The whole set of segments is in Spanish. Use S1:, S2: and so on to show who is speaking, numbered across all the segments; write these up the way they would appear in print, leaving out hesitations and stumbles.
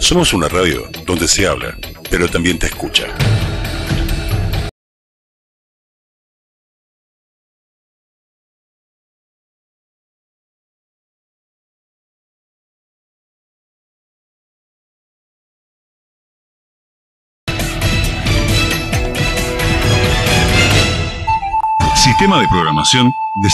S1: Somos una radio donde se habla, pero también te escucha. Sistema de programación de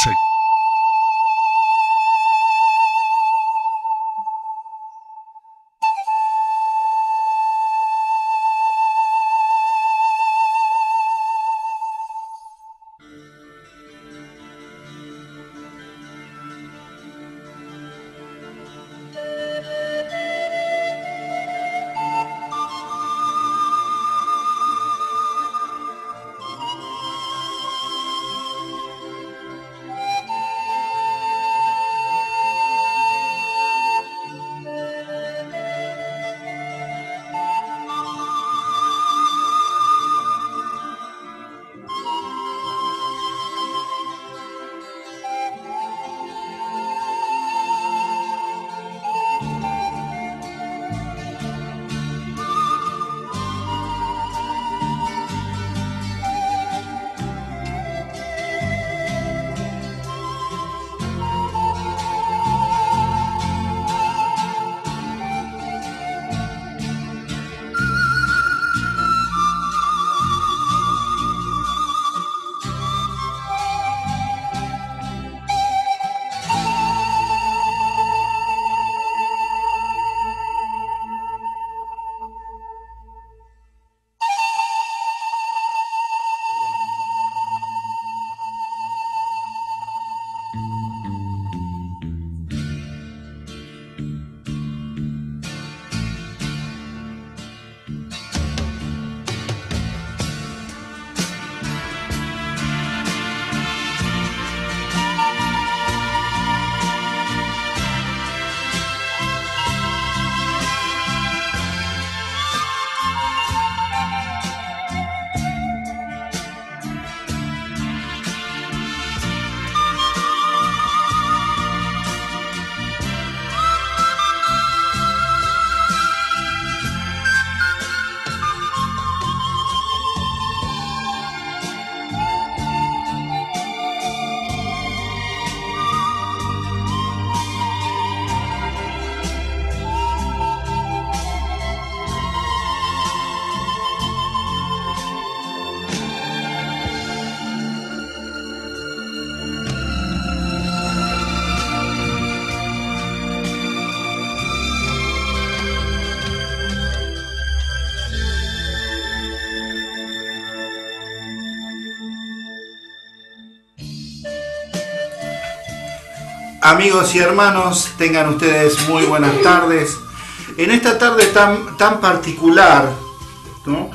S2: Amigos y hermanos, tengan ustedes muy buenas tardes. En esta tarde tan particular, ¿no?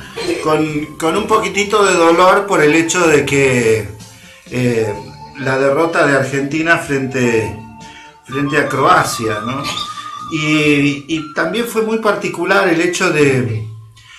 S2: con un poquitito de dolor por el hecho de que la derrota de Argentina frente a Croacia, ¿no? Y también fue muy particular el hecho de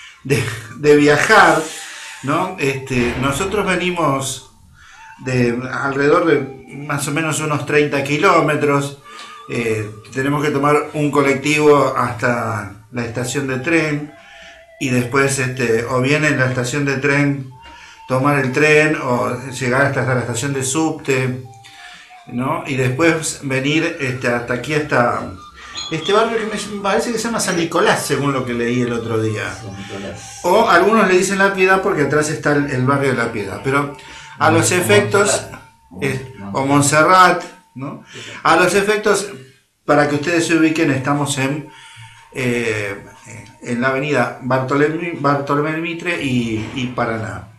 S2: viajar, ¿no? Nosotros venimos de alrededor de más o menos unos 30 kilómetros. Tenemos que tomar un colectivo hasta la estación de tren y después o bien en la estación de tren tomar el tren o llegar hasta la estación de subte, ¿no? Y después venir hasta aquí, hasta este barrio que me parece que se llama San Nicolás, según lo que leí el otro día. O algunos le dicen La Piedad porque atrás está el barrio de La Piedad, pero a los efectos, o Montserrat, ¿no? A los efectos, para que ustedes se ubiquen, estamos en la avenida Bartolomé Mitre y Paraná.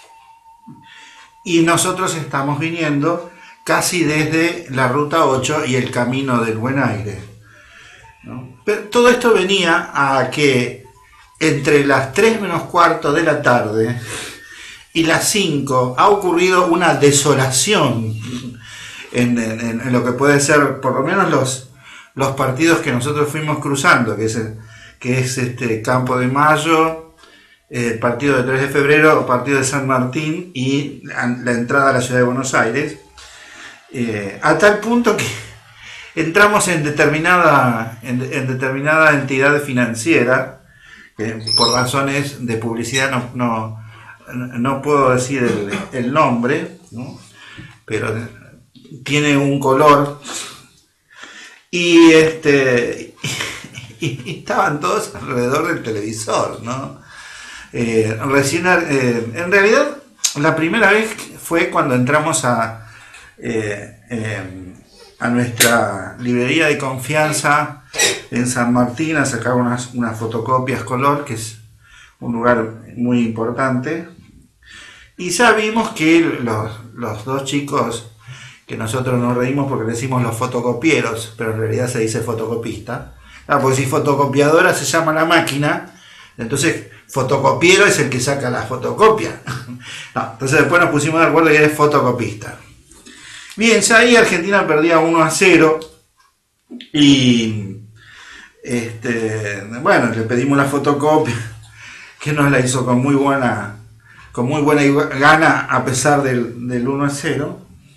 S2: Y nosotros estamos viniendo casi desde la ruta 8 y el camino del Buen Aire, ¿no? Pero todo esto venía a que entre las 3 menos cuarto de la tarde y las 5 ha ocurrido una desolación en lo que puede ser por lo menos los partidos que nosotros fuimos cruzando, que es Campo de Mayo, partido de 3 de febrero, partido de San Martín y la entrada a la ciudad de Buenos Aires, a tal punto entramos en determinada entidad financiera, que por razones de publicidad no puedo decir el nombre, ¿no? Pero tiene un color, y y estaban todos alrededor del televisor, ¿no? En realidad, la primera vez fue cuando entramos a nuestra librería de confianza en San Martín a sacar unas fotocopias color, que es un lugar muy importante, y ya vimos que los dos chicos, que nosotros nos reímos porque le decimos los fotocopieros, pero en realidad se dice fotocopista, porque si fotocopiadora se llama la máquina, entonces fotocopiero es el que saca la fotocopia. No, entonces después nos pusimos de acuerdo y eres fotocopista. Bien, ya ahí Argentina perdía 1-0 y bueno, le pedimos la fotocopia, que nos la hizo con muy buena gana a pesar del 1-0.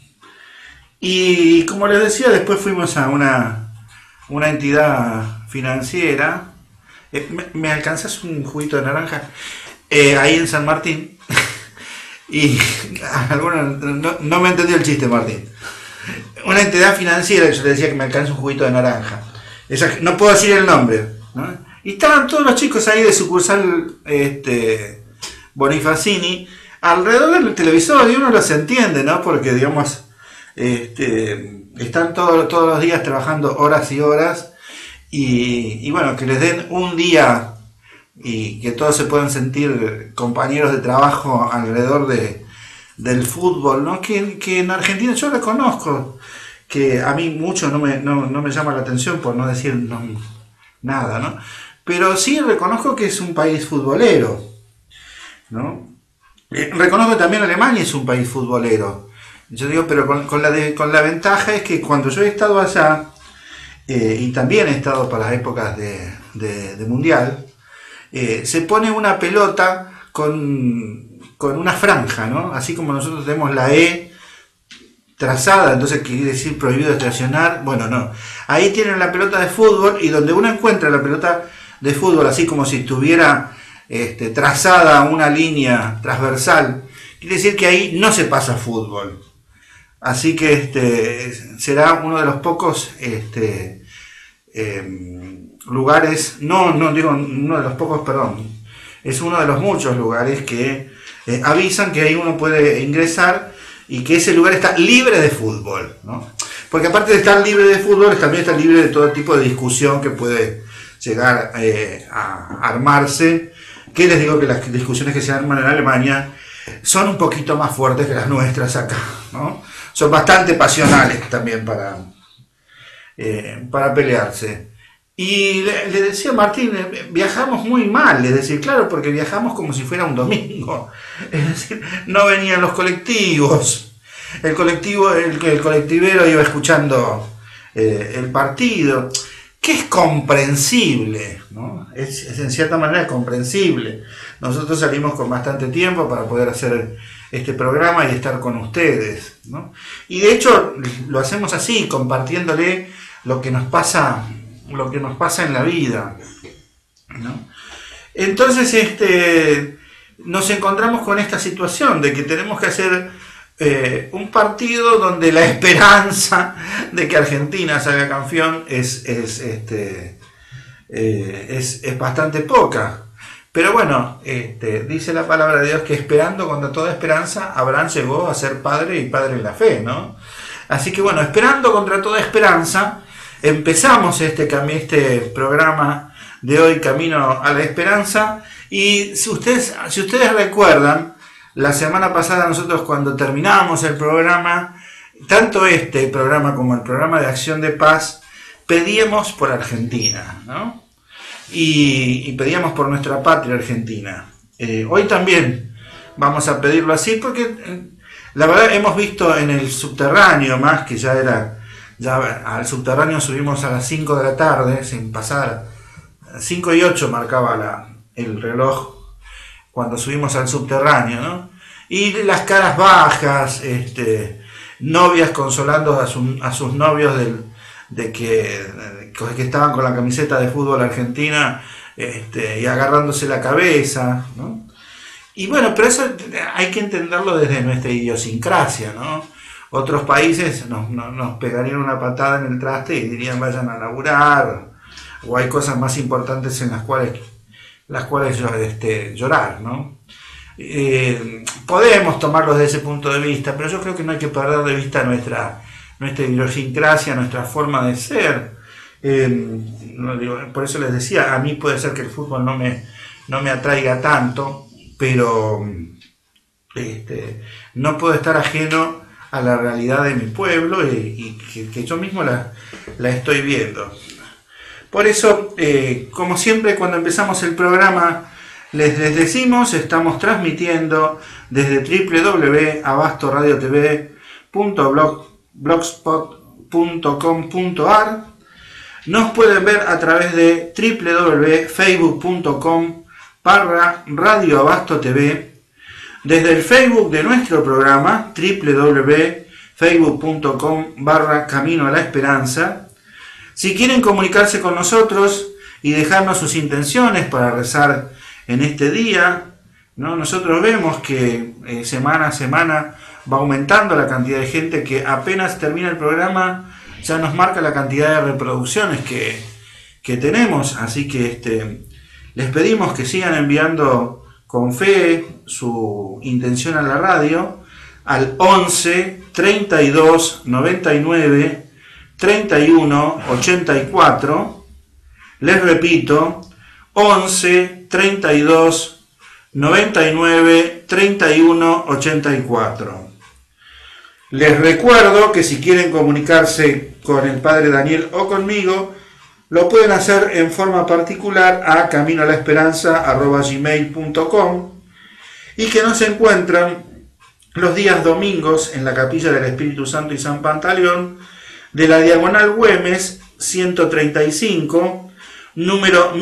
S2: Y como les decía, después fuimos a una entidad financiera. ¿Me alcanzas un juguito de naranja? Ahí en San Martín. Y no me entendió el chiste, Martín. Una entidad financiera, yo le decía que me alcanza un juguito de naranja. No puedo decir el nombre, ¿no? Y estaban todos los chicos ahí de sucursal Bonifacini alrededor del televisor, y uno los entiende, ¿no? Porque, digamos, están todos los días trabajando horas y horas, y bueno, que les den un día y que todos se puedan sentir compañeros de trabajo alrededor del fútbol, ¿no? Que en Argentina yo reconozco que a mí mucho no me llama la atención, por no decir nada, ¿no? Pero sí reconozco que es un país futbolero, ¿no? Reconozco que también Alemania es un país futbolero. Yo digo, pero con la ventaja es que cuando yo he estado allá, y también he estado para las épocas de Mundial, se pone una pelota con una franja, ¿no? Así como nosotros tenemos la E trazada, entonces quiere decir prohibido estacionar. Bueno, no. Ahí tienen la pelota de fútbol, y donde uno encuentra la pelota de fútbol así como si estuviera trazada una línea transversal, quiere decir que ahí no se pasa fútbol. Así que será uno de los pocos lugares, no digo uno de los pocos, perdón, es uno de los muchos lugares que avisan que ahí uno puede ingresar y que ese lugar está libre de fútbol, ¿no? Porque aparte de estar libre de fútbol, también está libre de todo tipo de discusión que puede llegar a armarse, que les digo que las discusiones que se arman en Alemania son un poquito más fuertes que las nuestras acá, ¿no? Son bastante pasionales también para pelearse. Y le decía a Martín, viajamos muy mal, es decir, claro, porque viajamos como si fuera un domingo, es decir, no venían los colectivos, el colectivero iba escuchando el partido, que es comprensible, ¿no? Es en cierta manera comprensible. Nosotros salimos con bastante tiempo para poder hacer este programa y estar con ustedes, ¿no? Y de hecho lo hacemos así, compartiéndole lo que nos pasa en la vida, ¿no? Entonces nos encontramos con esta situación de que tenemos que hacer un partido donde la esperanza de que Argentina salga campeón es bastante poca. Pero bueno, dice la palabra de Dios que esperando contra toda esperanza, Abraham llegó a ser padre y padre en la fe, ¿no? Así que bueno, esperando contra toda esperanza, empezamos este programa de hoy, Camino a la Esperanza. Y si ustedes recuerdan, la semana pasada nosotros, cuando terminamos el programa, tanto este programa como el programa de Acción de Paz, pedíamos por Argentina, ¿no? Y pedíamos por nuestra patria Argentina. Hoy también vamos a pedirlo así, porque la verdad hemos visto en el subterráneo, más que ya al subterráneo subimos a las 5 de la tarde, sin pasar, 5:08 marcaba el reloj cuando subimos al subterráneo, ¿no? Y las caras bajas, novias consolando a sus novios que estaban con la camiseta de fútbol argentina y agarrándose la cabeza, ¿no? Y bueno, pero eso hay que entenderlo desde nuestra idiosincrasia, ¿no? Otros países nos pegarían una patada en el traste y dirían vayan a laburar, o hay cosas más importantes en las cuales llorar, ¿no? Podemos tomarlo desde ese punto de vista, pero yo creo que no hay que perder de vista nuestra idiosincrasia, nuestra forma de ser. Por eso les decía, a mí puede ser que el fútbol no me atraiga tanto, pero no puedo estar ajeno a la realidad de mi pueblo y que yo mismo la estoy viendo. Por eso, como siempre, cuando empezamos el programa, les decimos, estamos transmitiendo desde www.abastoradiotv.blogspot.com.ar. Nos pueden ver a través de www.facebook.com/Radio Abasto TV. Desde el Facebook de nuestro programa, www.facebook.com/Camino a la Esperanza. Si quieren comunicarse con nosotros y dejarnos sus intenciones para rezar en este día, ¿no? Nosotros vemos que semana a semana va aumentando la cantidad de gente que apenas termina el programa ya nos marca la cantidad de reproducciones que tenemos, así que les pedimos que sigan enviando con fe su intención a la radio al 11 32 99 31 84. Les repito, 11 32 99 31 84. Les recuerdo que si quieren comunicarse con el Padre Daniel o conmigo, lo pueden hacer en forma particular a caminoalaesperanza@gmail.com y que nos encuentran los días domingos en la Capilla del Espíritu Santo y San Pantaleón de la Diagonal Güemes 135, número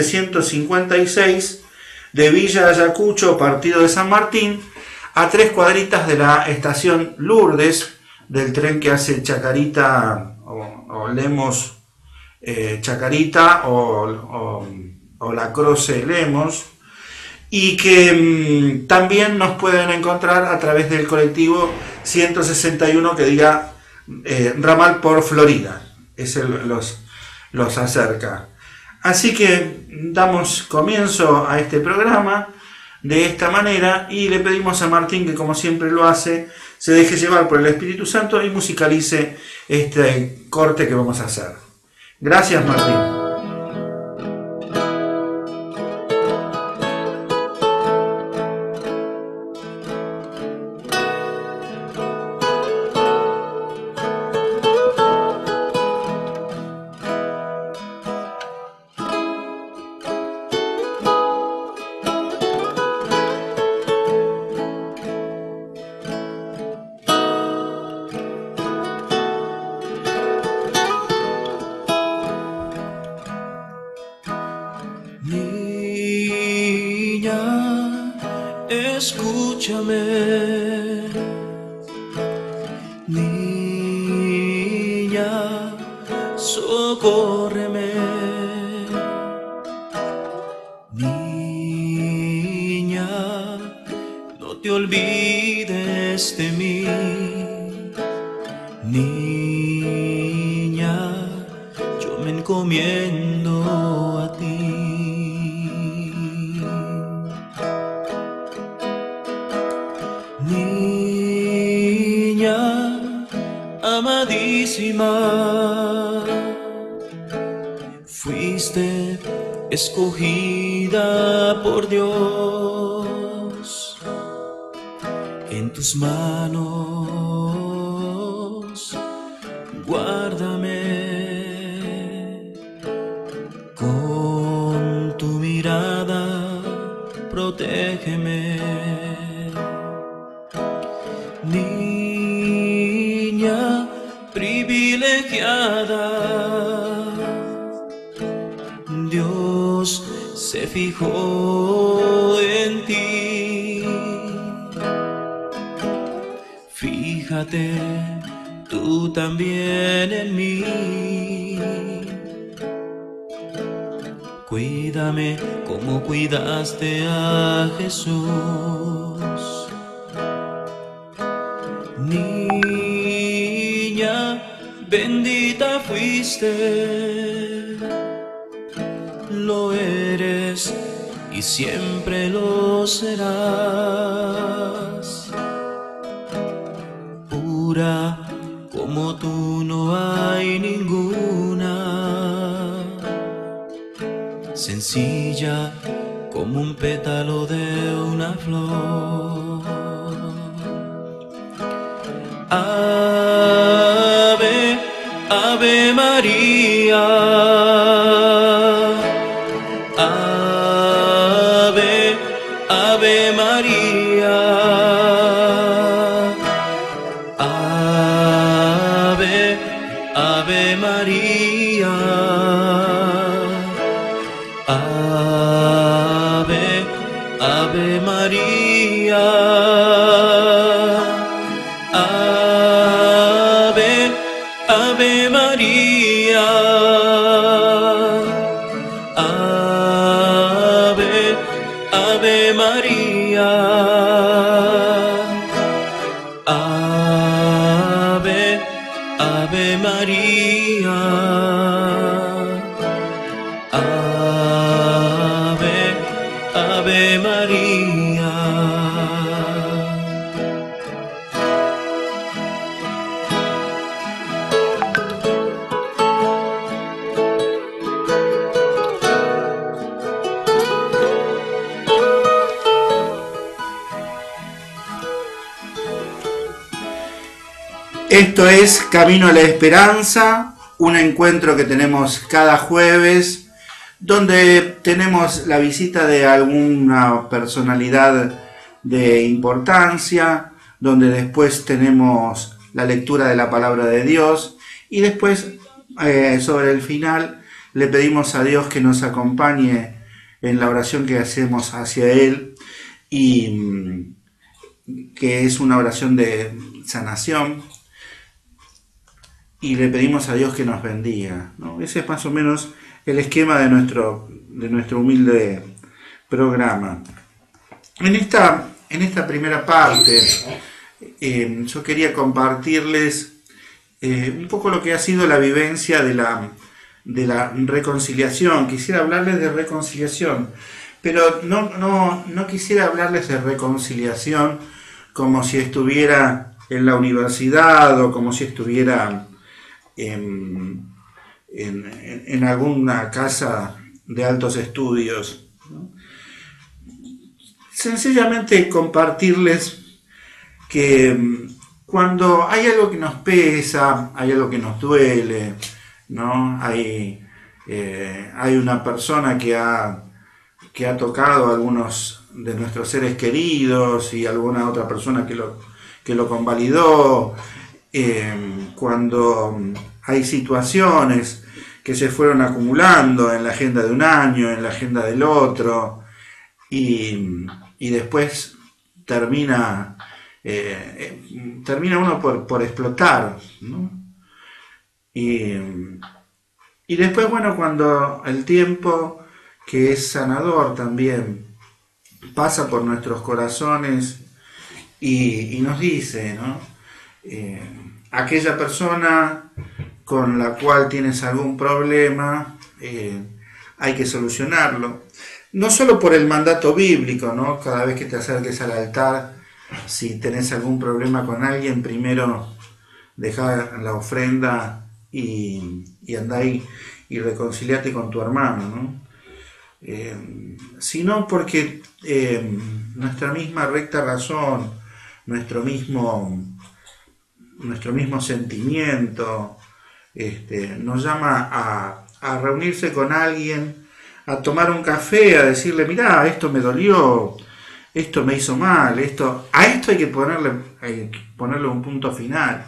S2: 1756 de Villa Ayacucho, Partido de San Martín, a 3 cuadritas de la estación Lourdes, del tren que hace Chacarita o Lemos Chacarita o La Croce Lemos, y que también nos pueden encontrar a través del colectivo 161 que diga ramal por Florida, ese los acerca. Así que damos comienzo a este programa de esta manera y le pedimos a Martín, que como siempre lo hace, se deje llevar por el Espíritu Santo y musicalice este corte que vamos a hacer. Gracias, Martín.
S3: Escogida por Dios, en tus manos guárdame, con tu mirada protégeme, niña privilegiada. Dios se fijó en ti. Fíjate tú también en mí. Cuídame como cuidaste a Jesús. Niña, bendita fuiste, lo eres y siempre lo serás. Pura como tú no hay ninguna, sencilla como un pétalo de una flor. Ave, Ave María, Ave, Ave María, Ave, Ave María, Ave, Ave María, Ave, Ave María, Ave, Ave María, Ave, Ave María, Ave, Ave María.
S2: Esto es Camino a la Esperanza, un encuentro que tenemos cada jueves, donde tenemos la visita de alguna personalidad de importancia, donde después tenemos la lectura de la palabra de Dios y después sobre el final le pedimos a Dios que nos acompañe en la oración que hacemos hacia Él y que es una oración de sanación. Y le pedimos a Dios que nos bendiga, ¿no? Ese es más o menos el esquema de nuestro humilde programa. En esta primera parte yo quería compartirles un poco lo que ha sido la vivencia de la reconciliación. Quisiera hablarles de reconciliación, pero no quisiera hablarles de reconciliación como si estuviera en la universidad o como si estuviera en alguna casa de altos estudios, ¿no? Sencillamente compartirles que cuando hay algo que nos pesa, hay algo que nos duele, ¿no? Hay una persona que ha tocado a algunos de nuestros seres queridos y alguna otra persona que lo convalidó, cuando hay situaciones que se fueron acumulando en la agenda de un año, en la agenda del otro, y después termina uno por explotar, ¿no? Y después, bueno, cuando el tiempo, que es sanador también, pasa por nuestros corazones y nos dice, ¿no? Aquella persona con la cual tienes algún problema, hay que solucionarlo. No solo por el mandato bíblico, ¿no? Cada vez que te acerques al altar, si tenés algún problema con alguien, primero dejá la ofrenda y andá ahí y reconciliate con tu hermano, ¿no? Sino porque nuestra misma recta razón, nuestro mismo sentimiento, nos llama a reunirse con alguien, a tomar un café, a decirle, mirá, esto me dolió, esto me hizo mal, a esto hay que ponerle un punto final.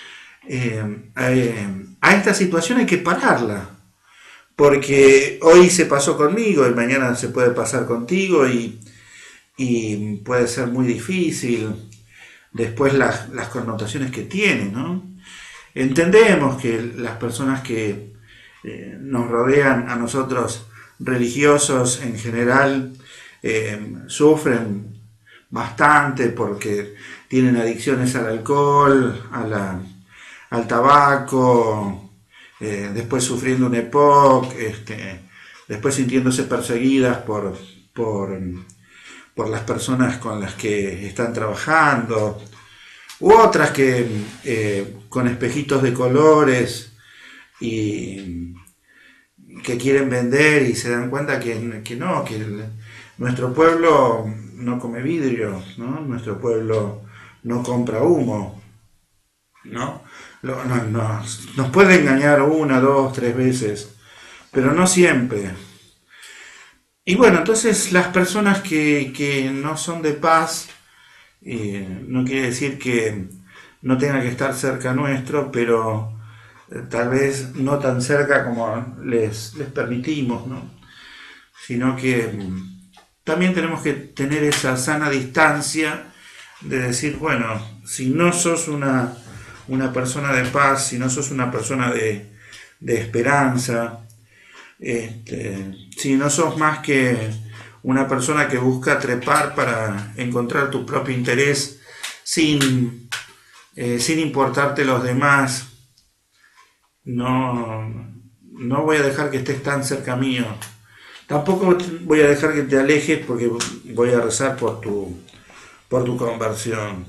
S2: A esta situación hay que pararla, porque hoy se pasó conmigo y mañana se puede pasar contigo y puede ser muy difícil después las connotaciones que tiene, ¿no? Entendemos que las personas que nos rodean, a nosotros religiosos en general, sufren bastante porque tienen adicciones al alcohol, al tabaco, después sufriendo un EPOC, después sintiéndose perseguidas por las personas con las que están trabajando, u otras que con espejitos de colores y que quieren vender y se dan cuenta que no, nuestro pueblo no come vidrio, ¿no? Nuestro pueblo no compra humo, ¿no? Nos puede engañar una, dos, tres veces, pero no siempre. Y bueno, entonces las personas que no son de paz, no quiere decir que no tengan que estar cerca nuestro, pero tal vez no tan cerca como les permitimos, ¿no? Sino que también tenemos que tener esa sana distancia de decir, bueno, si no sos una persona de paz, si no sos una persona de esperanza, si no sos más que una persona que busca trepar para encontrar tu propio interés sin importarte los demás, no voy a dejar que estés tan cerca mío. Tampoco voy a dejar que te alejes porque voy a rezar por tu conversión.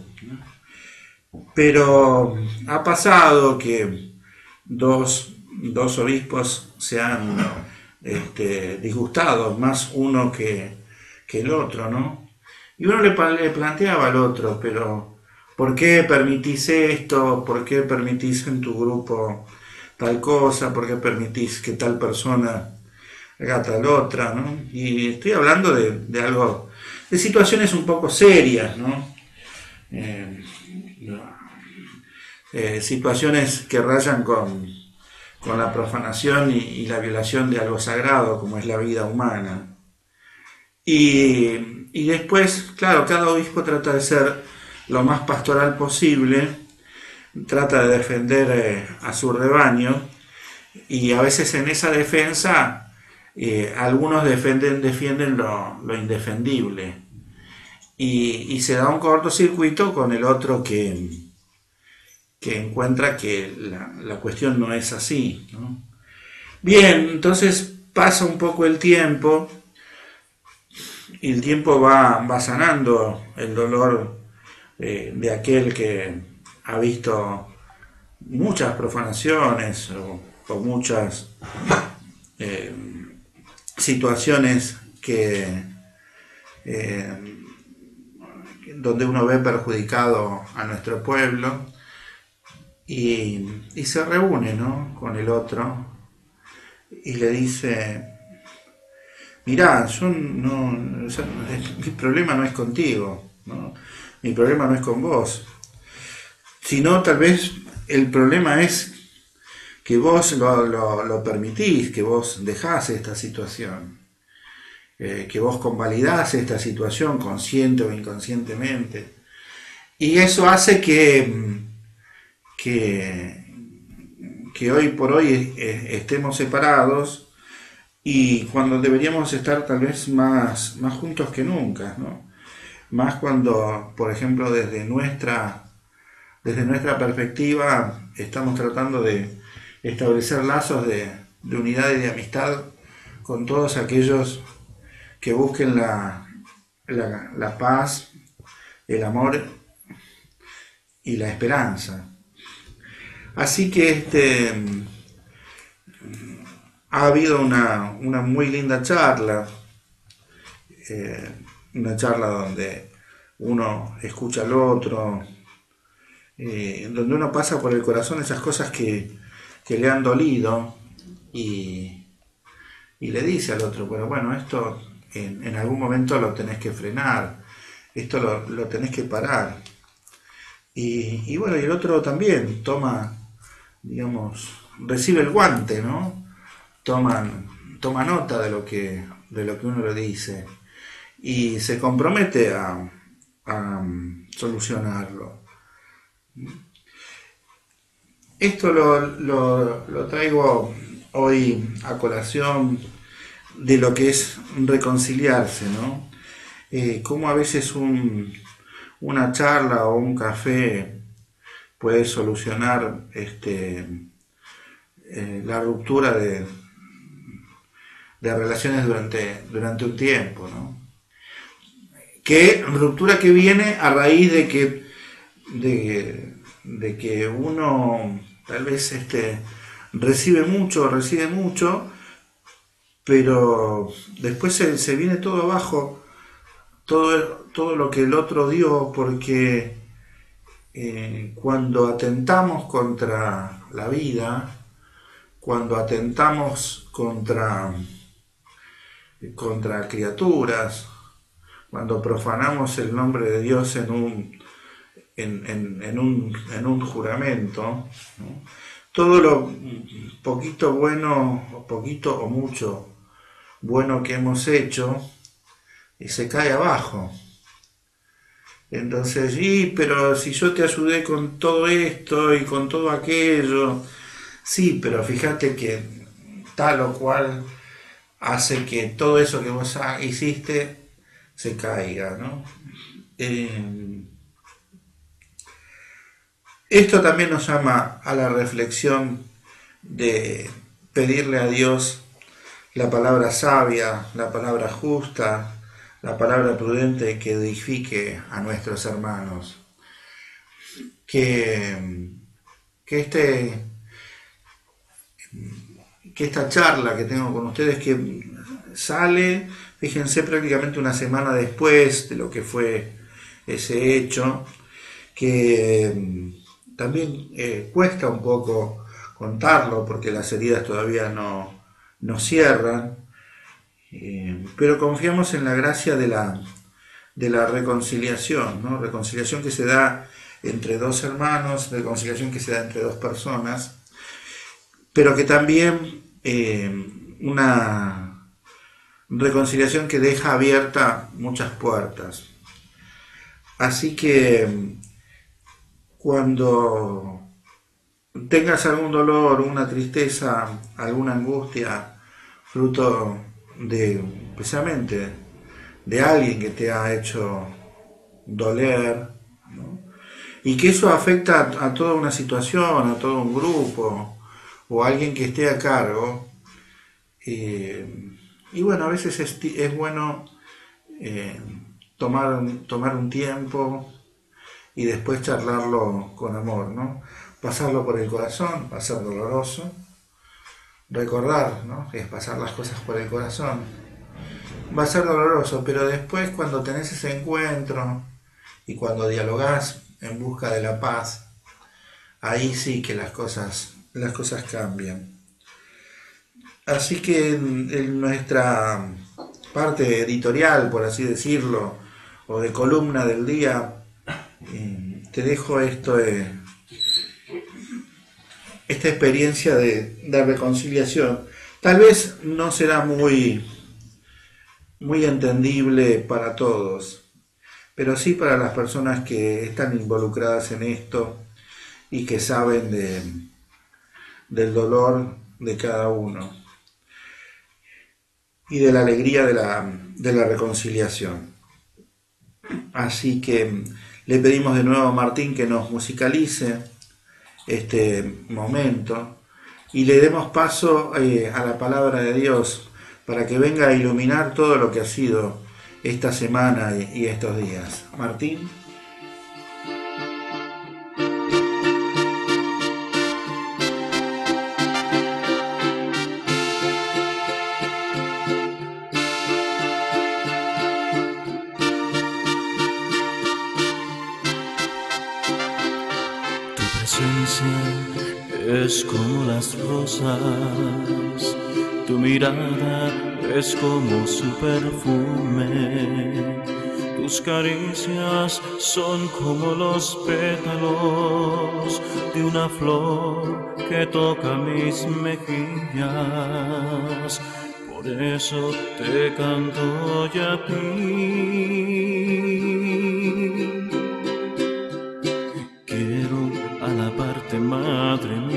S2: Pero ha pasado que dos obispos se han disgustado, más uno que el otro, ¿no? Y uno le planteaba al otro, pero ¿por qué permitís esto? ¿Por qué permitís en tu grupo tal cosa? ¿Por qué permitís que tal persona haga tal otra, ¿no? Y estoy hablando de algo, de situaciones un poco serias, ¿no? Situaciones que rayan con la profanación y la violación de algo sagrado como es la vida humana. Y después, claro, cada obispo trata de ser lo más pastoral posible, trata de defender a su rebaño, y a veces en esa defensa algunos defienden lo indefendible, y se da un cortocircuito con el otro que encuentra que la cuestión no es así, ¿no? Bien, entonces pasa un poco el tiempo y el tiempo va sanando el dolor de aquel que ha visto muchas profanaciones o muchas situaciones donde uno ve perjudicado a nuestro pueblo. Y se reúne, ¿no?, con el otro y le dice, mirá, mi problema no es contigo, ¿no? Mi problema no es con vos, sino tal vez el problema es que vos lo permitís, que vos dejás esta situación, que vos convalidás esta situación consciente o inconscientemente, y eso hace que hoy por hoy estemos separados, y cuando deberíamos estar tal vez más juntos que nunca, ¿no? Más cuando, por ejemplo, desde nuestra perspectiva estamos tratando de establecer lazos de unidad y de amistad con todos aquellos que busquen la paz, el amor y la esperanza. Así que ha habido una muy linda charla, una charla donde uno escucha al otro, donde uno pasa por el corazón esas cosas que le han dolido y le dice al otro, pero bueno, esto en algún momento lo tenés que frenar, esto lo tenés que parar. Y bueno, y el otro también toma, digamos, recibe el guante, ¿no? Toma nota de lo que uno le dice y se compromete a solucionarlo. Esto lo traigo hoy a colación de lo que es reconciliarse, ¿no? Cómo a veces una charla o un café puede solucionar la ruptura de relaciones durante un tiempo, ¿no? Que ruptura que viene a raíz de que uno tal vez recibe mucho, pero después se viene todo abajo, todo lo que el otro dio, porque cuando atentamos contra la vida, cuando atentamos contra criaturas, cuando profanamos el nombre de Dios en un juramento, ¿no? Todo lo poquito bueno, o poquito o mucho bueno que hemos hecho, se cae abajo. Entonces, pero si yo te ayudé con todo esto y con todo aquello, sí, pero fíjate que tal o cual hace que todo eso que vos hiciste se caiga, ¿no? Esto también nos llama a la reflexión de pedirle a Dios la palabra sabia, la palabra justa, la palabra prudente que edifique a nuestros hermanos. Que esta charla que tengo con ustedes, que sale, fíjense, prácticamente una semana después de lo que fue ese hecho, que también cuesta un poco contarlo porque las heridas todavía no cierran, pero confiamos en la gracia de la reconciliación, ¿no? Reconciliación que se da entre dos hermanos, reconciliación que se da entre dos personas, pero que también una reconciliación que deja abierta muchas puertas. Así que cuando tengas algún dolor, una tristeza, alguna angustia, fruto precisamente de alguien que te ha hecho doler, ¿no? Y que eso afecta a toda una situación, a todo un grupo, o a alguien que esté a cargo. Y bueno, a veces es bueno tomar un tiempo y después charlarlo con amor, ¿no? Pasarlo por el corazón, va a ser doloroso. Recordar, ¿no?, que es pasar las cosas por el corazón. Va a ser doloroso, pero después, cuando tenés ese encuentro y cuando dialogás en busca de la paz, ahí sí que las cosas cambian. Así que en nuestra parte editorial, por así decirlo, o de columna del día, te dejo esta experiencia de reconciliación. Tal vez no será muy entendible para todos, pero sí para las personas que están involucradas en esto y que saben del dolor de cada uno y de la alegría de la reconciliación. Así que le pedimos de nuevo a Martín que nos musicalice este momento y le demos paso a la palabra de Dios para que venga a iluminar todo lo que ha sido esta semana y estos días. Martín.
S3: Es como las rosas, tu mirada es como su perfume, tus caricias son como los pétalos de una flor que toca mis mejillas, por eso te canto yo a ti. Quiero a la parte madre mía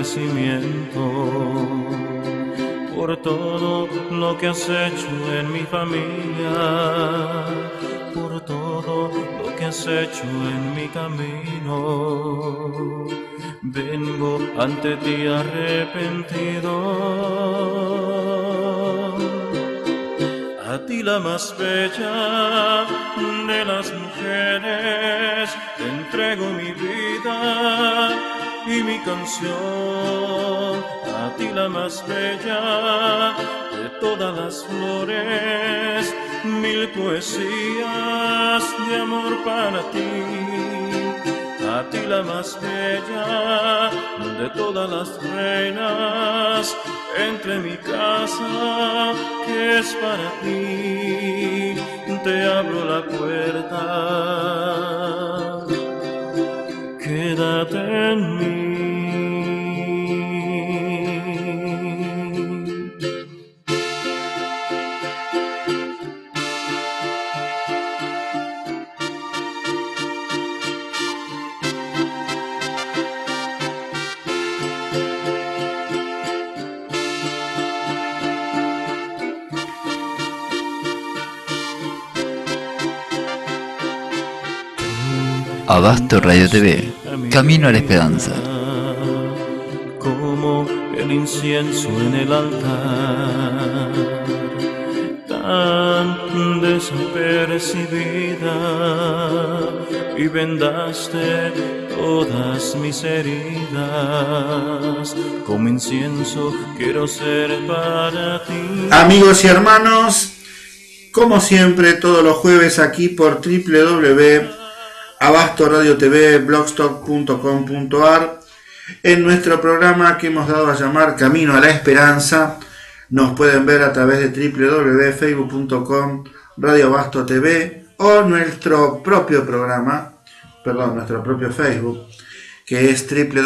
S3: agradecimiento por todo lo que has hecho en mi familia, por todo lo que has hecho en mi camino. Vengo ante ti arrepentido. A ti la más bella de las mujeres, te entrego mi vida y mi canción. A ti la más bella de todas las flores, mil poesías de amor para ti. A ti la más bella de todas las reinas, entre mi casa que es para ti, te abro la puerta, quédate en mí.
S4: Abasto Radio TV, Camino a la Esperanza.
S3: Como el incienso en el altar, tan desapercibida, y vendaste todas mis heridas. Como incienso quiero ser para ti.
S2: Amigos y hermanos, como siempre, todos los jueves aquí por Abasto Radio TV, blogspot.com.ar, en nuestro programa que hemos dado a llamar Camino a la Esperanza. Nos pueden ver a través de www.facebook.com Radio Abasto TV o nuestro propio programa, nuestro propio Facebook, que es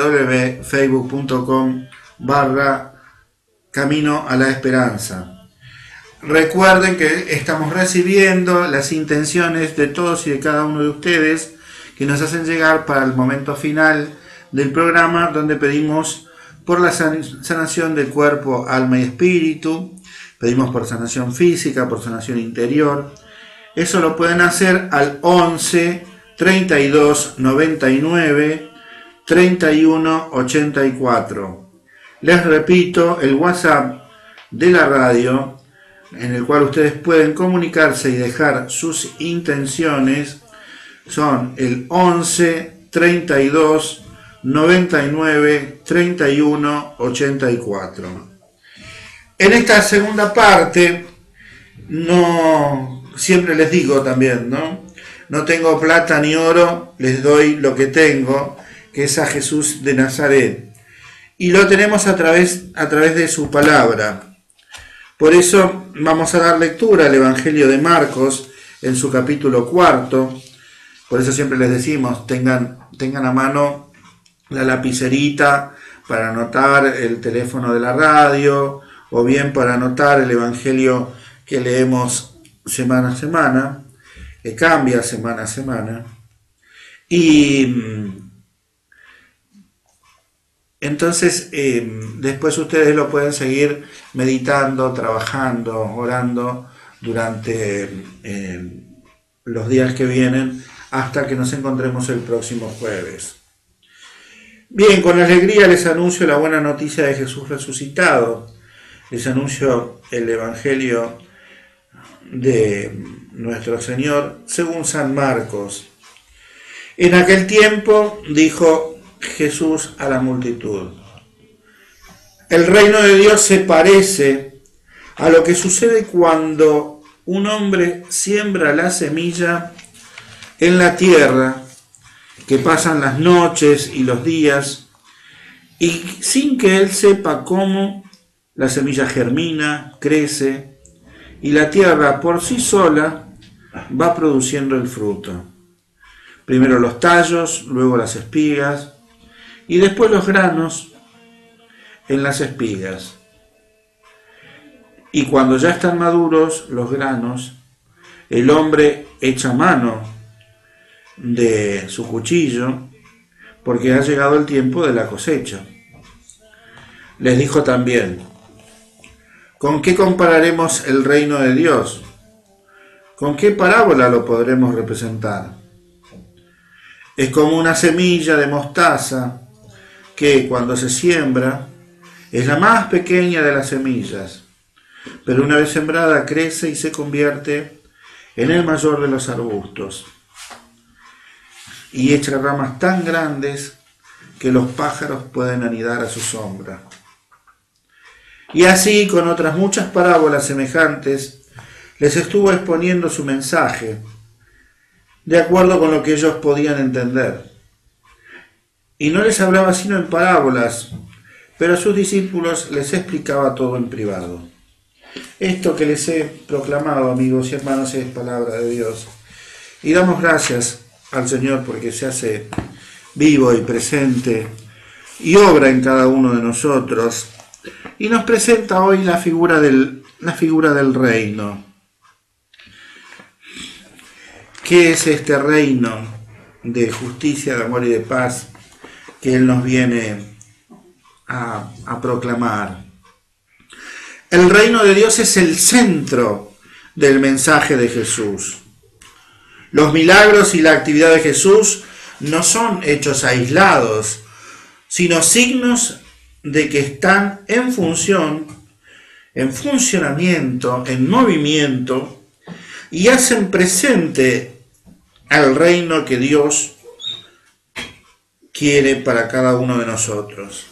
S2: www.facebook.com/Camino a la Esperanza. Recuerden que estamos recibiendo las intenciones de todos y de cada uno de ustedes que nos hacen llegar para el momento final del programa, donde pedimos por la sanación del cuerpo, alma y espíritu, pedimos por sanación física, por sanación interior. Eso lo pueden hacer al 11 32 99 31 84. Les repito, el WhatsApp de la radio, en el cual ustedes pueden comunicarse y dejar sus intenciones, son el 11 32 99 31 84. En esta segunda parte, siempre les digo también, no tengo plata ni oro, les doy lo que tengo, que es a Jesús de Nazaret, y lo tenemos a través de su palabra. Por eso vamos a dar lectura al Evangelio de Marcos en su capítulo 4. Por eso siempre les decimos, tengan a mano la lapicerita para anotar el teléfono de la radio, o bien para anotar el Evangelio que leemos semana a semana, que cambia semana a semana. Y entonces después ustedes lo pueden seguir meditando, trabajando, orando durante los días que vienen, hasta que nos encontremos el próximo jueves. Bien, con alegría les anuncio la buena noticia de Jesús resucitado. Les anuncio el Evangelio de nuestro Señor según San Marcos. En aquel tiempo dijo Jesús a la multitud: el reino de Dios se parece a lo que sucede cuando un hombre siembra la semilla en la tierra, que pasan las noches y los días, y sin que él sepa cómo, la semilla germina, crece, y la tierra por sí sola va produciendo el fruto. Primero los tallos, luego las espigas, y después los granos en las espigas. Y cuando ya están maduros los granos, el hombre echa mano de su cuchillo, porque ha llegado el tiempo de la cosecha. les dijo también: ¿con qué compararemos el reino de Dios? ¿Con qué parábola lo podremos representar? Es como una semilla de mostaza que, cuando se siembra, es la más pequeña de las semillas, pero una vez sembrada crece y se convierte en el mayor de los arbustos, y echa ramas tan grandes que los pájaros pueden anidar a su sombra. Y así, con otras muchas parábolas semejantes, les estuvo exponiendo su mensaje, de acuerdo con lo que ellos podían entender. Y no les hablaba sino en parábolas, pero a sus discípulos les explicaba todo en privado. Esto que les he proclamado, amigos y hermanos, es palabra de Dios. Y damos gracias al Señor porque se hace vivo y presente y obra en cada uno de nosotros. Y nos presenta hoy la figura del reino. ¿Qué es este reino de justicia, de amor y de paz que Él nos viene a proclamar? El reino de Dios es el centro del mensaje de Jesús. Los milagros y la actividad de Jesús no son hechos aislados, sino signos de que están en función, en funcionamiento, en movimiento, y hacen presente al reino que Dios quiere para cada uno de nosotros.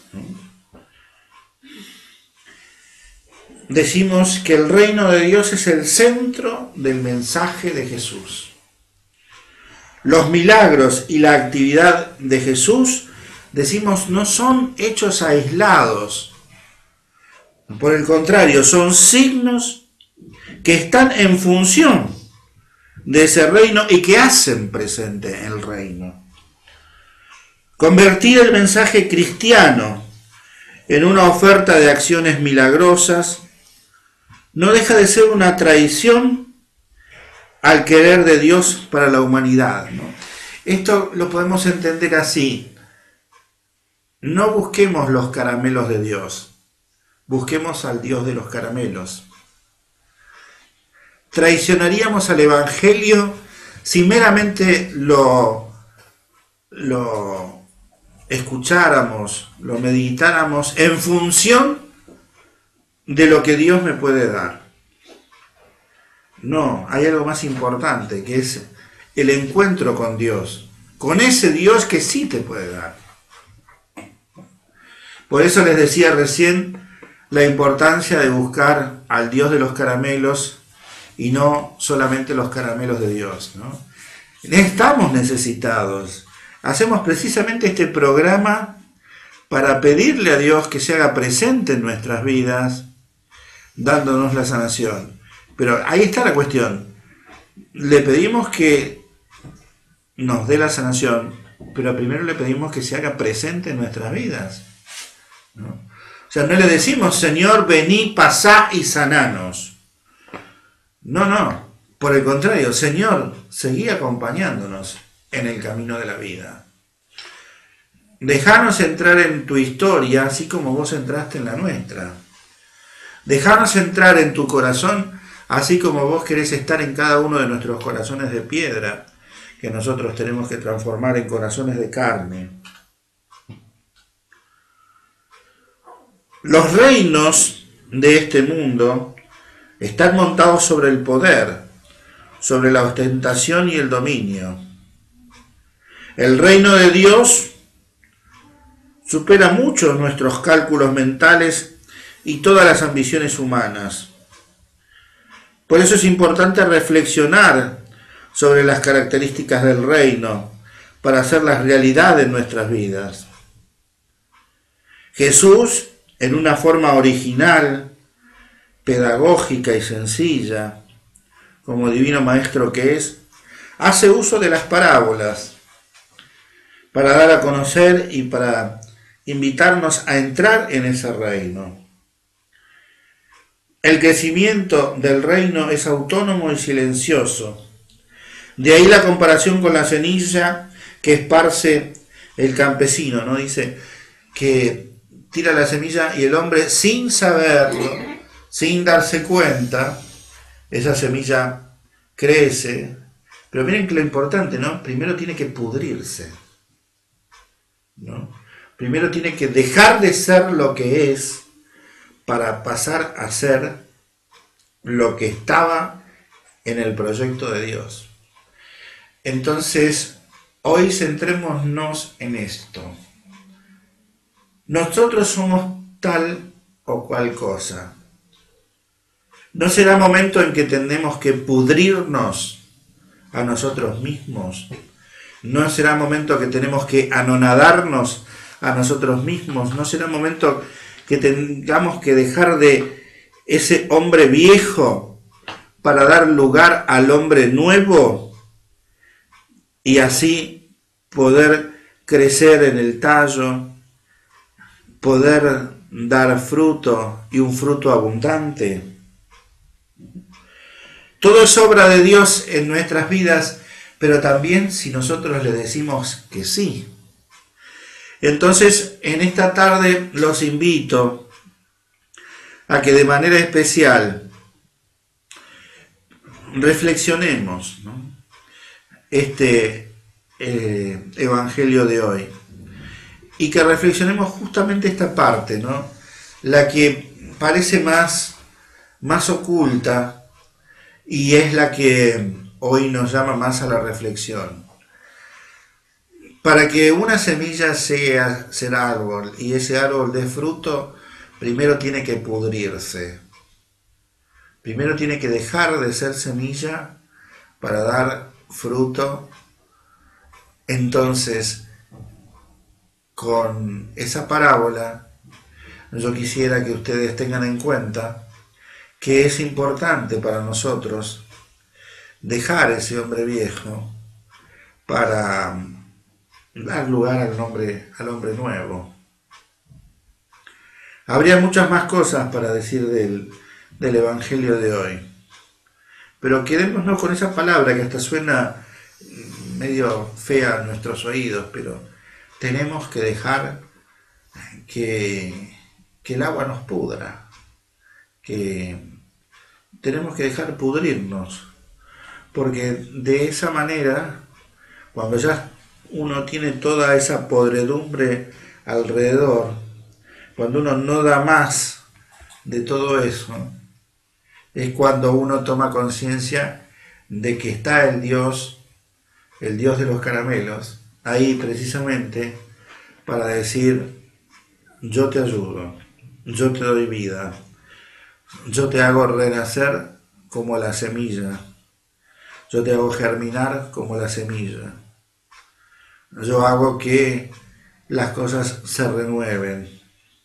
S2: Decimos que el reino de Dios es el centro del mensaje de Jesús. Los milagros y la actividad de Jesús, decimos, no son hechos aislados. Por el contrario, son signos que están en función de ese reino y que hacen presente el reino. Convertir el mensaje cristiano en una oferta de acciones milagrosas no deja de ser una traición al querer de Dios para la humanidad, ¿no? Esto lo podemos entender así: no busquemos los caramelos de Dios, busquemos al Dios de los caramelos. Traicionaríamos al Evangelio si meramente lo escucháramos, lo meditáramos en función de lo que Dios me puede dar. No, hay algo más importante, que es el encuentro con Dios, con ese Dios que sí te puede dar. Por eso les decía recién la importancia de buscar al Dios de los caramelos y no solamente los caramelos de Dios, ¿no? Estamos necesitados. Hacemos precisamente este programa para pedirle a Dios que se haga presente en nuestras vidas, dándonos la sanación. Pero ahí está la cuestión. Le pedimos que nos dé la sanación, pero primero le pedimos que se haga presente en nuestras vidas, ¿no? O sea, no le decimos: Señor, vení, pasá y sananos. No. Por el contrario, Señor, seguí acompañándonos en el camino de la vida. Dejanos entrar en tu historia, así como vos entraste en la nuestra. Dejanos entrar en tu corazón, así como vos querés estar en cada uno de nuestros corazones de piedra, que nosotros tenemos que transformar en corazones de carne. Los reinos de este mundo están montados sobre el poder, sobre la ostentación y el dominio. El reino de Dios supera mucho nuestros cálculos mentales y todas las ambiciones humanas. Por eso es importante reflexionar sobre las características del reino para hacerlas realidad en nuestras vidas. Jesús, en una forma original, pedagógica y sencilla, como divino maestro que es, hace uso de las parábolas para dar a conocer y para invitarnos a entrar en ese reino. El crecimiento del reino es autónomo y silencioso. De ahí la comparación con la semilla que esparce el campesino, ¿no? Dice que tira la semilla y el hombre, sin saberlo, sin darse cuenta, esa semilla crece. Pero miren que lo importante, ¿no? Primero tiene que pudrirse, ¿no? Primero tiene que dejar de ser lo que es para pasar a ser lo que estaba en el proyecto de Dios. Entonces, hoy centrémonos en esto. Nosotros somos tal o cual cosa. ¿No será momento en que tenemos que pudrirnos a nosotros mismos? ¿No será momento que tenemos que anonadarnos a nosotros mismos? ¿No será momento que tengamos que dejar de ese hombre viejo para dar lugar al hombre nuevo y así poder crecer en el tallo, poder dar fruto y un fruto abundante? Todo es obra de Dios en nuestras vidas, pero también si nosotros le decimos que sí. Entonces, en esta tarde los invito a que de manera especial reflexionemos, ¿no?, este evangelio de hoy, y que reflexionemos justamente esta parte, ¿no?, la que parece más oculta y es la que hoy nos llama más a la reflexión. Para que una semilla sea ser árbol y ese árbol dé fruto, primero tiene que pudrirse. Primero tiene que dejar de ser semilla para dar fruto. Entonces, con esa parábola, yo quisiera que ustedes tengan en cuenta que es importante para nosotros dejar ese hombre viejo para dar lugar al hombre nuevo. Habría muchas más cosas para decir del evangelio de hoy, pero quedémonos con esa palabra que hasta suena medio fea a nuestros oídos, pero tenemos que dejar que el agua nos pudra, que tenemos que dejar pudrirnos, porque de esa manera, cuando ya uno tiene toda esa podredumbre alrededor, cuando uno no da más de todo eso, es cuando uno toma conciencia de que está el Dios de los caramelos, ahí precisamente para decir: yo te ayudo, yo te doy vida, yo te hago renacer como la semilla, yo te hago germinar como la semilla, yo hago que las cosas se renueven.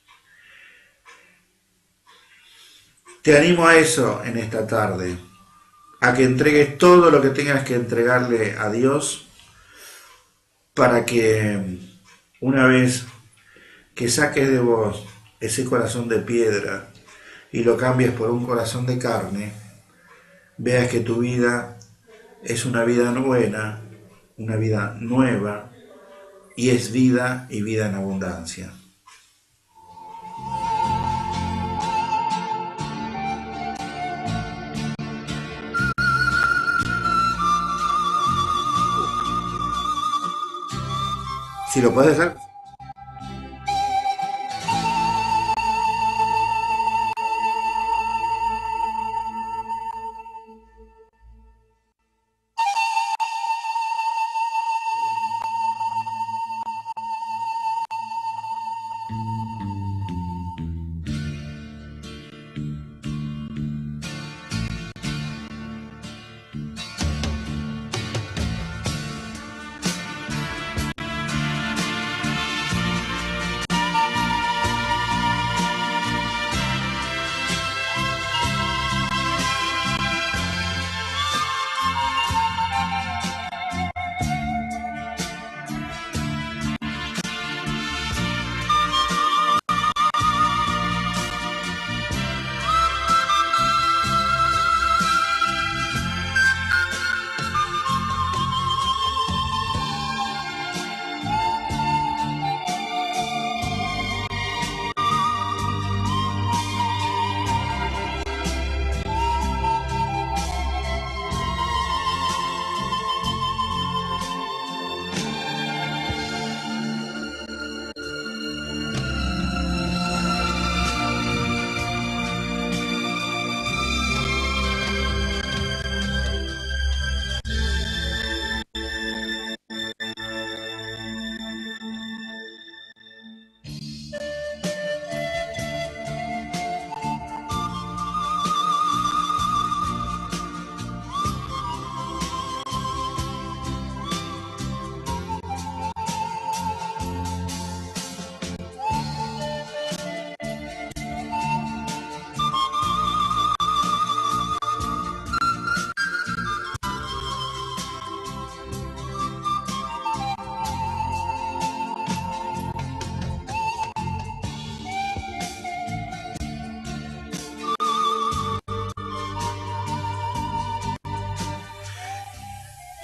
S2: Te animo a eso en esta tarde, a que entregues todo lo que tengas que entregarle a Dios, para que una vez que saques de vos ese corazón de piedra y lo cambies por un corazón de carne, veas que tu vida es una vida buena, una vida nueva, y es vida y vida en abundancia. Si lo puedes hacer.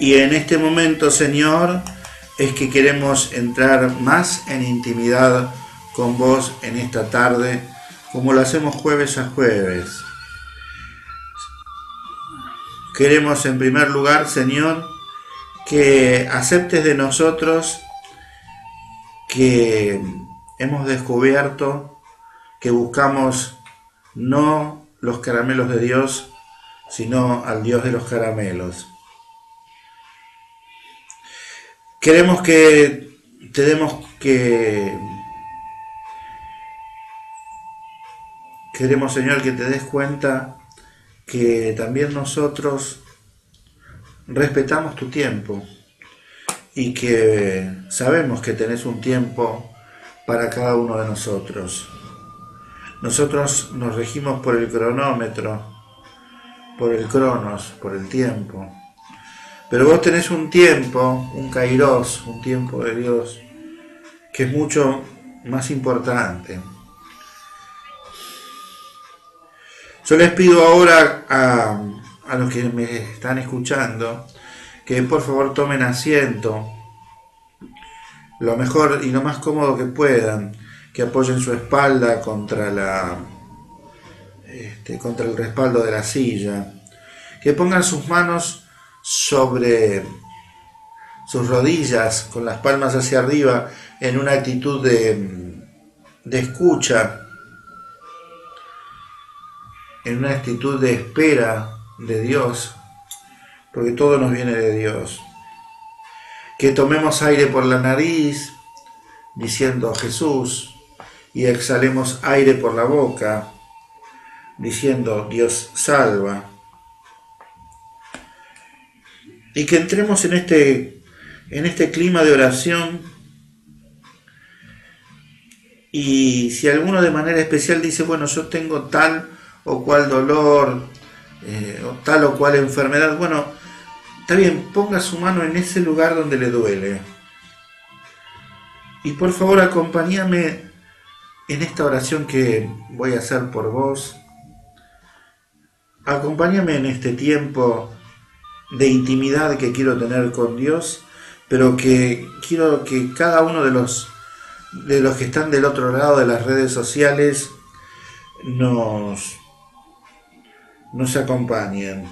S2: Y en este momento, Señor, es que queremos entrar más en intimidad con vos en esta tarde, como lo hacemos jueves a jueves. Queremos en primer lugar, Señor, que aceptes de nosotros que hemos descubierto que buscamos no los caramelos de Dios, sino al Dios de los caramelos. Queremos que Queremos, Señor, que te des cuenta que también nosotros respetamos tu tiempo y que sabemos que tenés un tiempo para cada uno de nosotros. Nosotros nos regimos por el cronómetro, por el cronos, por el tiempo. Pero vos tenés un tiempo, un kairos, un tiempo de Dios, que es mucho más importante. Yo les pido ahora a los que me están escuchando que por favor tomen asiento lo mejor y lo más cómodo que puedan, que apoyen su espalda contra el respaldo de la silla, que pongan sus manos sobre sus rodillas con las palmas hacia arriba en una actitud de escucha, en una actitud de espera de Dios, porque todo nos viene de Dios. Que tomemos aire por la nariz diciendo Jesús y exhalemos aire por la boca diciendo Dios salva. Y que entremos en este clima de oración. Y si alguno de manera especial dice, bueno, yo tengo tal o cual dolor, o tal o cual enfermedad, bueno, está bien, ponga su mano en ese lugar donde le duele. Y por favor acompáñame en esta oración que voy a hacer por vos. Acompáñame en este tiempo de intimidad que quiero tener con Dios, pero que quiero que cada uno de los que están del otro lado de las redes sociales nos acompañen.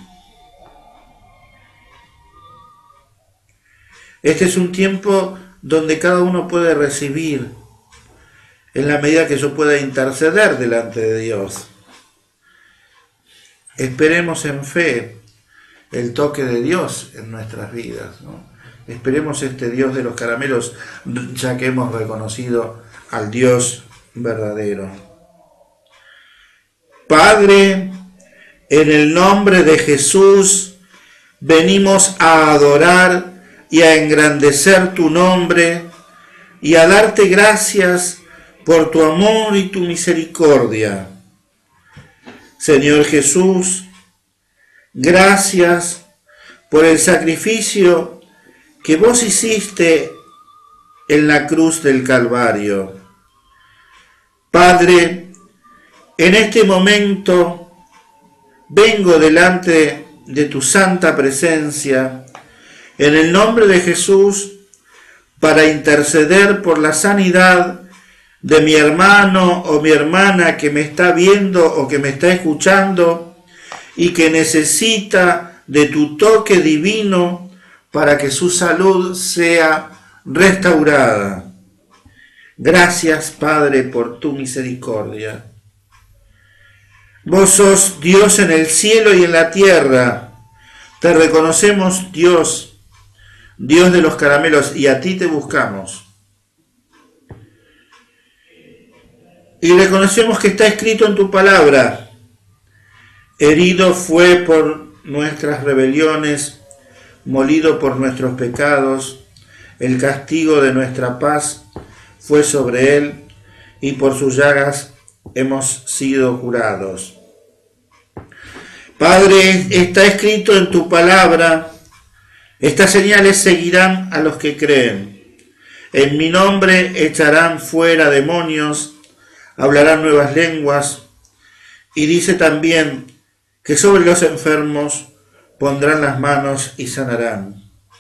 S2: Este es un tiempo donde cada uno puede recibir en la medida que yo pueda interceder delante de Dios. Esperemos en fe el toque de Dios en nuestras vidas, ¿no? Esperemos este Dios de los caramelos, ya que hemos reconocido al Dios verdadero. Padre, en el nombre de Jesús, venimos a adorar y a engrandecer tu nombre y a darte gracias por tu amor y tu misericordia. Señor Jesús, gracias por el sacrificio que vos hiciste en la cruz del Calvario. Padre, en este momento vengo delante de tu santa presencia en el nombre de Jesús para interceder por la sanidad de mi hermano o mi hermana que me está viendo o que me está escuchando y que necesita de tu toque divino para que su salud sea restaurada. Gracias, Padre, por tu misericordia. Vos sos Dios en el cielo y en la tierra. Te reconocemos, Dios, Dios de los caramelos, y a ti te buscamos. Y reconocemos que está escrito en tu palabra: herido fue por nuestras rebeliones, molido por nuestros pecados, el castigo de nuestra paz fue sobre él, y por sus llagas hemos sido curados. Padre, está escrito en tu palabra: estas señales seguirán a los que creen. En mi nombre echarán fuera demonios, hablarán nuevas lenguas, y dice también que sobre los enfermos pondrán las manos y sanarán.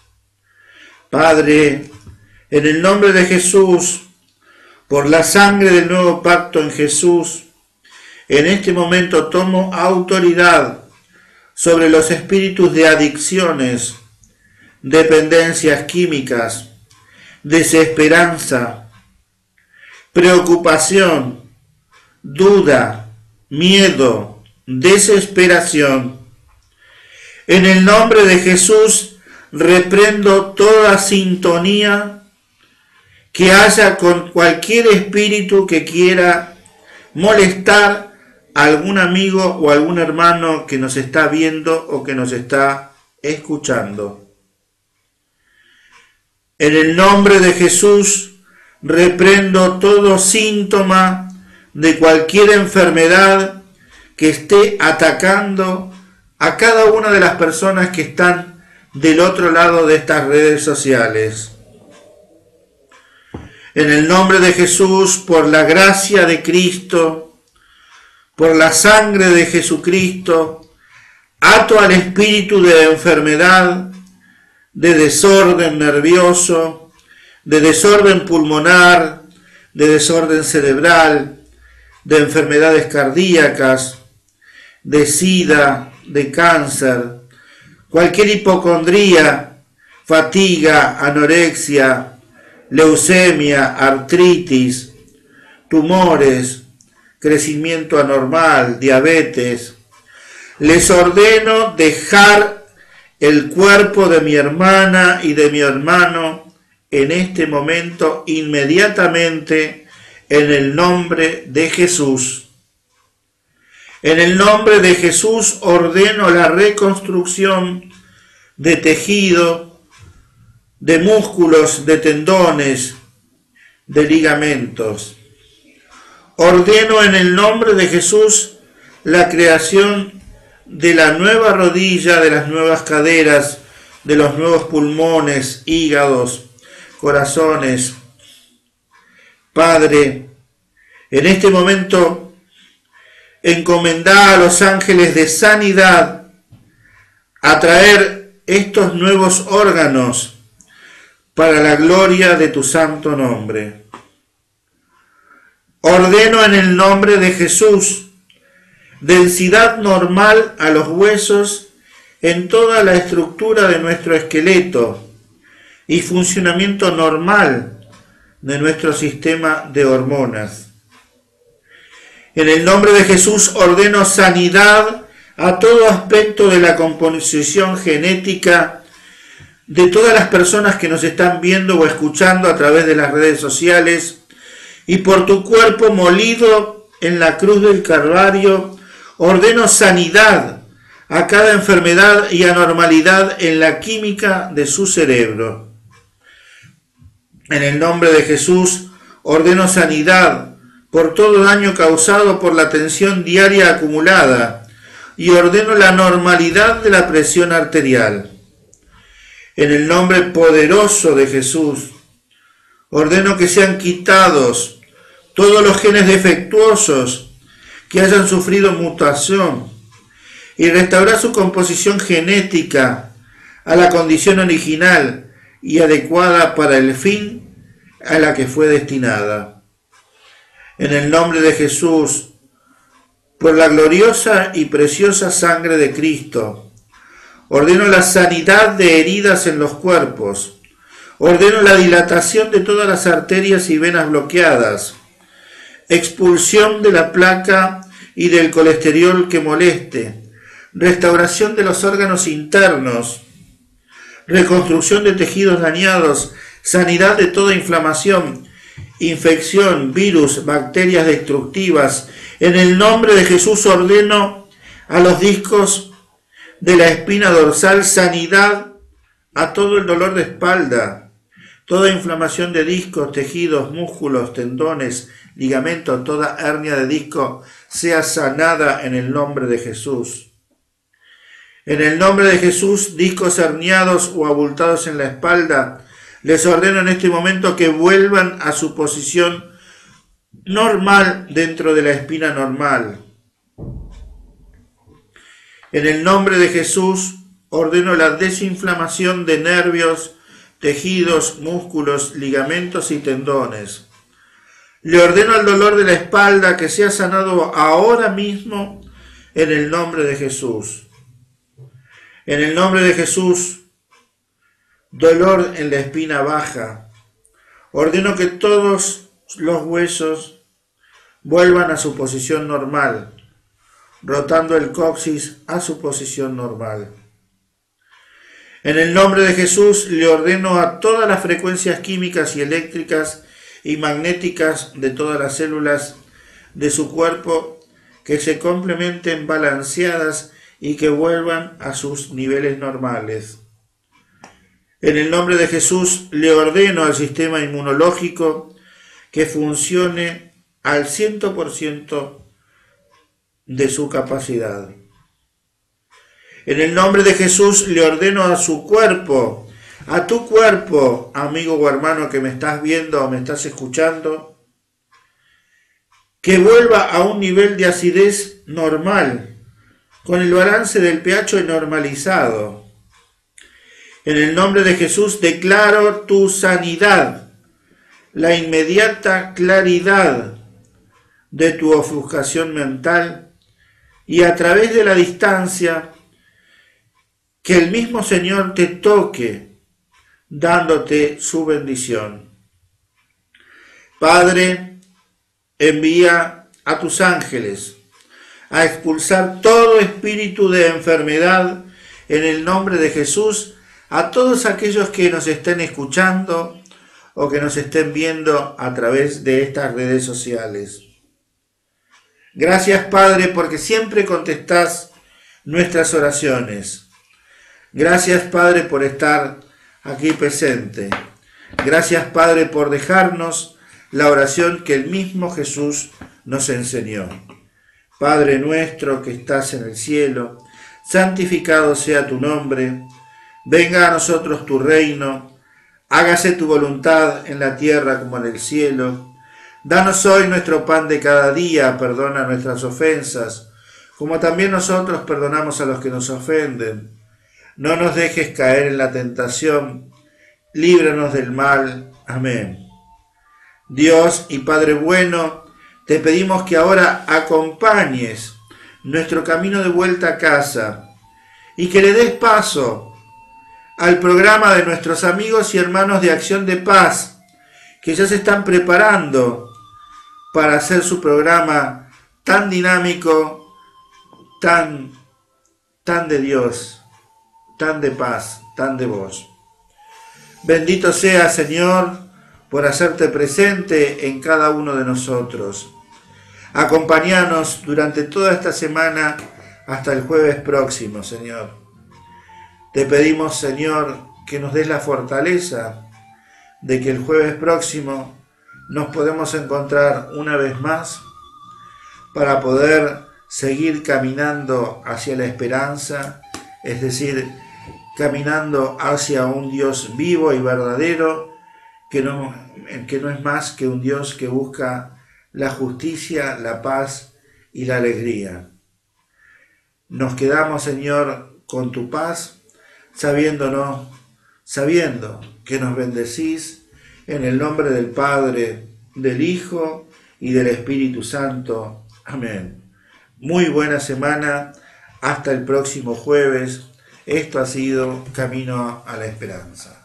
S2: Padre, en el nombre de Jesús, por la sangre del nuevo pacto en Jesús, en este momento tomo autoridad sobre los espíritus de adicciones, dependencias químicas, desesperanza, preocupación, duda, miedo, desesperación. En el nombre de Jesús reprendo toda sintonía que haya con cualquier espíritu que quiera molestar a algún amigo o algún hermano que nos está viendo o que nos está escuchando. En el nombre de Jesús reprendo todo síntoma de cualquier enfermedad que esté atacando a cada una de las personas que están del otro lado de estas redes sociales. En el nombre de Jesús, por la gracia de Cristo, por la sangre de Jesucristo, ato al espíritu de enfermedad, de desorden nervioso, de desorden pulmonar, de desorden cerebral, de enfermedades cardíacas, de sida, de cáncer, cualquier hipocondría, fatiga, anorexia, leucemia, artritis, tumores, crecimiento anormal, diabetes. Les ordeno dejar el cuerpo de mi hermana y de mi hermano en este momento inmediatamente en el nombre de Jesús. En el nombre de Jesús ordeno la reconstrucción de tejido, de músculos, de tendones, de ligamentos. Ordeno en el nombre de Jesús la creación de la nueva rodilla, de las nuevas caderas, de los nuevos pulmones, hígados, corazones. Padre, en este momento encomendá a los ángeles de sanidad a traer estos nuevos órganos para la gloria de tu santo nombre. Ordeno en el nombre de Jesús densidad normal a los huesos en toda la estructura de nuestro esqueleto y funcionamiento normal de nuestro sistema de hormonas. En el nombre de Jesús ordeno sanidad a todo aspecto de la composición genética de todas las personas que nos están viendo o escuchando a través de las redes sociales, y por tu cuerpo molido en la cruz del Calvario, ordeno sanidad a cada enfermedad y anormalidad en la química de su cerebro. En el nombre de Jesús, ordeno sanidad por todo daño causado por la tensión diaria acumulada y ordeno la normalidad de la presión arterial. En el nombre poderoso de Jesús, ordeno que sean quitados todos los genes defectuosos que hayan sufrido mutación y restaurar su composición genética a la condición original y adecuada para el fin a la que fue destinada. En el nombre de Jesús, por la gloriosa y preciosa sangre de Cristo, ordeno la sanidad de heridas en los cuerpos. Ordeno la dilatación de todas las arterias y venas bloqueadas. Expulsión de la placa y del colesterol que moleste. Restauración de los órganos internos. Reconstrucción de tejidos dañados. Sanidad de toda inflamación, infección, virus, bacterias destructivas. En el nombre de Jesús ordeno a los discos de la espina dorsal sanidad a todo el dolor de espalda, toda inflamación de discos, tejidos, músculos, tendones, ligamentos, toda hernia de disco sea sanada en el nombre de Jesús. En el nombre de Jesús, discos herniados o abultados en la espalda, les ordeno en este momento que vuelvan a su posición normal dentro de la espina normal. En el nombre de Jesús, ordeno la desinflamación de nervios, tejidos, músculos, ligamentos y tendones. Le ordeno al dolor de la espalda que sea sanado ahora mismo en el nombre de Jesús. En el nombre de Jesús, dolor en la espina baja. Ordeno que todos los huesos vuelvan a su posición normal, rotando el coxis a su posición normal. En el nombre de Jesús le ordeno a todas las frecuencias químicas y eléctricas y magnéticas de todas las células de su cuerpo que se complementen balanceadas y que vuelvan a sus niveles normales. En el nombre de Jesús le ordeno al sistema inmunológico que funcione al 100% de su capacidad. En el nombre de Jesús le ordeno a su cuerpo, a tu cuerpo, amigo o hermano que me estás viendo o me estás escuchando, que vuelva a un nivel de acidez normal, con el balance del pH normalizado. En el nombre de Jesús declaro tu sanidad, la inmediata claridad de tu ofuscación mental y a través de la distancia que el mismo Señor te toque dándote su bendición. Padre, envía a tus ángeles a expulsar todo espíritu de enfermedad en el nombre de Jesús a todos aquellos que nos estén escuchando o que nos estén viendo a través de estas redes sociales. Gracias, Padre, porque siempre contestás nuestras oraciones. Gracias, Padre, por estar aquí presente. Gracias, Padre, por dejarnos la oración que el mismo Jesús nos enseñó. Padre nuestro que estás en el cielo, santificado sea tu nombre. Venga a nosotros tu reino. Hágase tu voluntad en la tierra como en el cielo. Danos hoy nuestro pan de cada día, perdona nuestras ofensas, como también nosotros perdonamos a los que nos ofenden. No nos dejes caer en la tentación, líbranos del mal. Amén. Dios y Padre bueno, te pedimos que ahora acompañes nuestro camino de vuelta a casa y que le des paso al programa de nuestros amigos y hermanos de Acción de Paz, que ya se están preparando para hacer su programa tan dinámico, tan de Dios, tan de paz, tan de vos. Bendito sea, Señor, por hacerte presente en cada uno de nosotros. Acompáñanos durante toda esta semana hasta el jueves próximo, Señor. Te pedimos, Señor, que nos des la fortaleza de que el jueves próximo nos podemos encontrar una vez más para poder seguir caminando hacia la esperanza, es decir, caminando hacia un Dios vivo y verdadero, que no es más que un Dios que busca la justicia, la paz y la alegría. Nos quedamos, Señor, con tu paz, sabiendo que nos bendecís en el nombre del Padre, del Hijo y del Espíritu Santo. Amén. Muy buena semana. Hasta el próximo jueves. Esto ha sido Camino a la Esperanza.